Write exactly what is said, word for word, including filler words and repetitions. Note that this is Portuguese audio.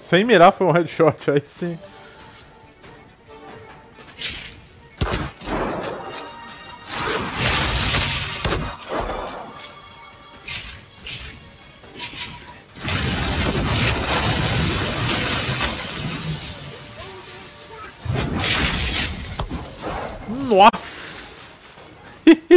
Sem mirar foi um headshot, aí sim. Nossa!